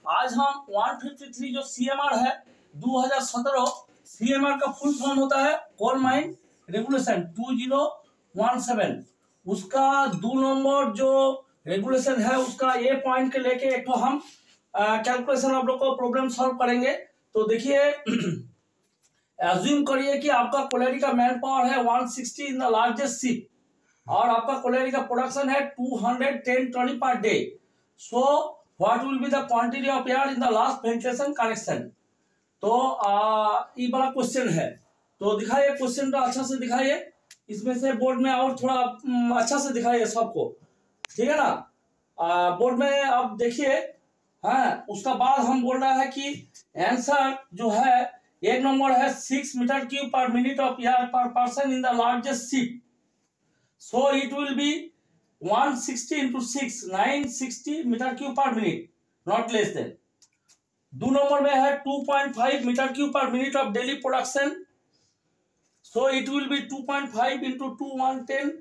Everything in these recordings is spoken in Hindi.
आज हम 153 जो CMR है 2017 CMR का फुल फॉर्म होता है कोल माइन रेगुलेशन 2017। उसका 2 नंबर जो रेगुलेशन है उसका ए पॉइंट के लेके एक तो हम कैलकुलेशन आप लोग को प्रॉब्लम सॉल्व करेंगे। तो देखिए एज्यूम करिए कि आपका कोलेरी का मैन पावर है 160 इन द लार्जेस्ट शिप और आपका कोलेरी का प्रोडक्शन है 210 ton per day. So what will be the quantity of air in the last ventilation connection. तो ये बड़ा क्वेश्चन है, तो दिखाइए क्वेश्चन तो अच्छा से दिखाइए, इसमें से बोर्ड में और थोड़ा अच्छा से दिखाइए सबको, ठीक है ना। बोर्ड में आप देखिए। हाँ, उसका बाद हम बोल रहा है कि आंसर जो है एक नंबर है 6 metre cube per minute of air per person in the largest ship. So it will be 160 into 6 960 metre cube per minute, not less than. 2 number में है 2.5 metre cube per minute of daily production. So it will be 2.5 into 2 110।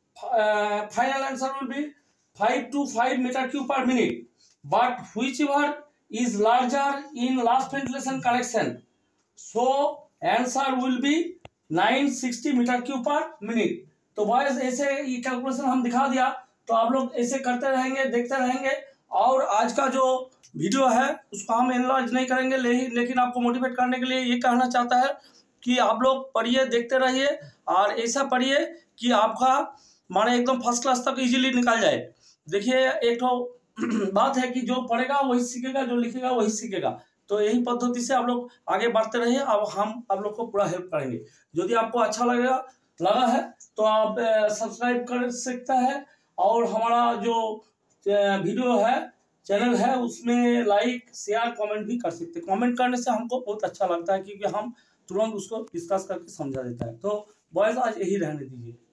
Final answer will be 525 metre cube per minute, but whichever is larger in last ventilation connection, so answer will be 960 metre cube per minute. तो बॉयज ऐसे ये कैलकुलेशन हम दिखा दिया, तो आप लोग ऐसे करते रहेंगे, देखते रहेंगे। और आज का जो वीडियो है उसको हम एनालाइज नहीं करेंगे, लेकिन आपको मोटिवेट करने के लिए ये कहना चाहता है कि आप लोग पढ़िए, देखते रहिए और ऐसा पढ़िए कि आपका माने एकदम फर्स्ट क्लास तक इजीली निकल जाए। देखिए एक तो बात है कि जो पढ़ेगा वही सीखेगा, जो लिखेगा वही सीखेगा। तो यही पद्धति से आप लोग आगे बढ़ते रहिए। अब हम आप लोग को पूरा हेल्प करेंगे। यदि आपको अच्छा लगा है तो आप सब्सक्राइब कर सकता है, और हमारा जो वीडियो है चैनल है उसमें लाइक शेयर कमेंट भी कर सकते हैं। कमेंट करने से हमको बहुत अच्छा लगता है, क्योंकि हम तुरंत उसको डिस्कस करके समझा देता है। तो बॉयज आज यही रहने दीजिए।